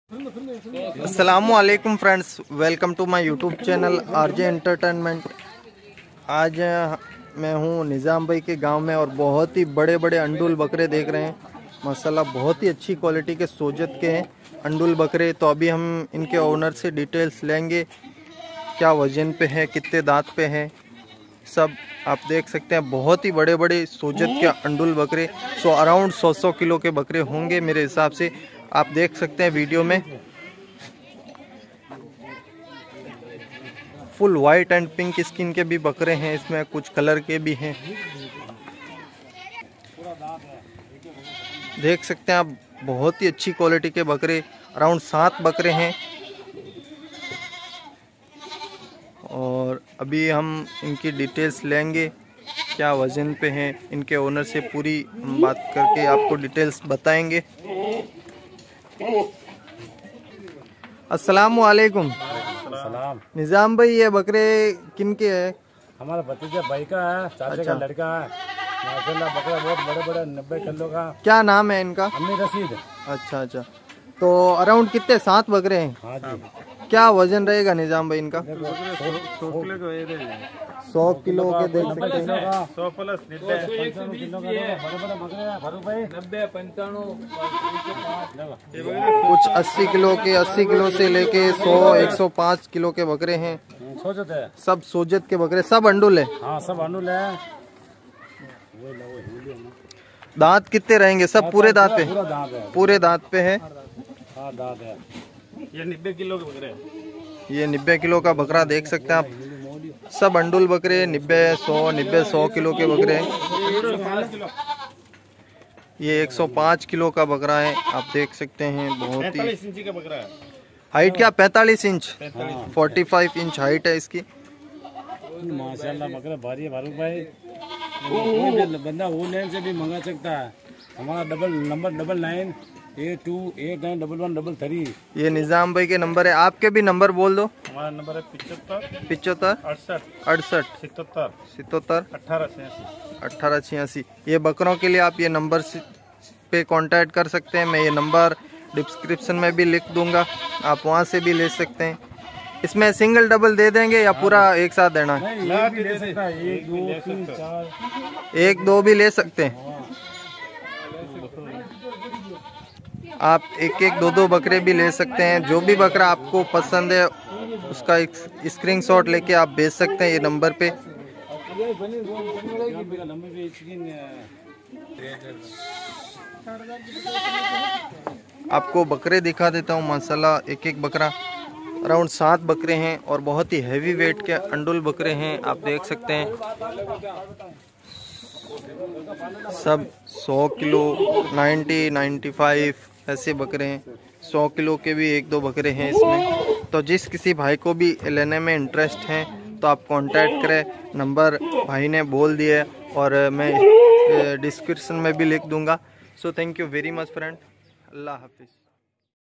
अस्सलामुअलैकुम friends, welcome to my YouTube channel RJ entertainment. आज मैं हूँ निज़ाम भाई के गांव में और बहुत ही बड़े बड़े अंडुल बकरे देख रहे हैं। माशाल्लाह बहुत ही अच्छी क्वालिटी के सोजत के हैं अंडुल बकरे। तो अभी हम इनके ओनर से डिटेल्स लेंगे, क्या वजन पे है, कितने दांत पे है, सब आप देख सकते हैं। बहुत ही बड़े बड़े सोजत के अंडुल बकरे, अराउंड 100 किलो के बकरे होंगे मेरे हिसाब से। आप देख सकते हैं वीडियो में। Full white and pink skin के भी बकरे हैं, इसमें कुछ कलर के भी हैं। देख सकते हैं आप, बहुत ही अच्छी क्वालिटी के बकरे, अराउंड 7 बकरे हैं। और अभी हम इनकी डिटेल्स लेंगे, क्या वजन पे हैं, इनके ओनर से पूरी हम बात करके आपको डिटेल्स बताएंगे। अस्सलाम वालेकुम। निज़ाम भाई, ये बकरे किन के है? हमारा भतीजा भाई का है, चाचा का लड़का है। माशाल्लाह बकरा बहुत बड़े बड़े 90 किलो का। क्या नाम है इनका? अम्मी रशीद। अच्छा, तो अराउंड कितने 7 बकरे हैं? हाँ जी। क्या वजन रहेगा निज़ाम भाई इनका? 100 किलो के देख सकते हैं। 100 प्लस 90 कुछ 80 किलो के, 80 किलो से लेके 100 105 किलो के बकरे हैं। सोजत है, सब सोजत के बकरे, सब अंडुल है। हाँ सब अंडुल है। दांत कितने रहेंगे? सब पूरे दांत पे? पूरे दांत पे है। हाँ दांत है। ये 90 किलो के बकरे हैं। ये 90 किलो का बकरा देख सकते हैं आप। सब अंडुल बकरे 90-100 किलो के बकरे हैं। ये 105 किलो का बकरा है, आप देख सकते हैं। बहुत ही 45 इंच का बकरा है। हाइट क्या? 45 इंच, 45 इंच हाइट है इसकी। माशाल्लाह बकरा भारी है फारूक भाई। कोई भी बंदा ऑनलाइन से भी मंगा सकता है। हमारा नंबर 9982891133। ये निज़ाम भाई के नंबर है। आपके भी नंबर बोल दो। हमारा नंबर है 75 68 77 77 1886। 1886। ये बकरों के लिए आप ये नंबर पे कांटेक्ट कर सकते हैं। मैं ये नंबर डिस्क्रिप्शन में भी लिख दूंगा, आप वहां से भी ले सकते हैं। इसमें सिंगल डबल दे देंगे या पूरा एक साथ देना है? एक दो भी ले सकते हैं आप। एक दो बकरे भी ले सकते हैं। जो भी बकरा आपको पसंद है उसका एक स्क्रीनशॉट लेके आप भेज सकते हैं ये नंबर पे। आपको बकरे दिखा देता हूँ। माशाल्लाह एक बकरा, अराउंड 7 बकरे हैं और बहुत ही हैवी वेट के अंडुल बकरे हैं, आप देख सकते हैं। सब 100 किलो, 90-95 ऐसे बकरे हैं। 100 किलो के भी 1-2 बकरे हैं इसमें। तो जिस किसी भाई को भी लेने में इंटरेस्ट है तो आप कांटेक्ट करें। नंबर भाई ने बोल दिया और मैं डिस्क्रिप्शन में भी लिख दूंगा। So thank you very much friend. अल्लाह हाफिज़।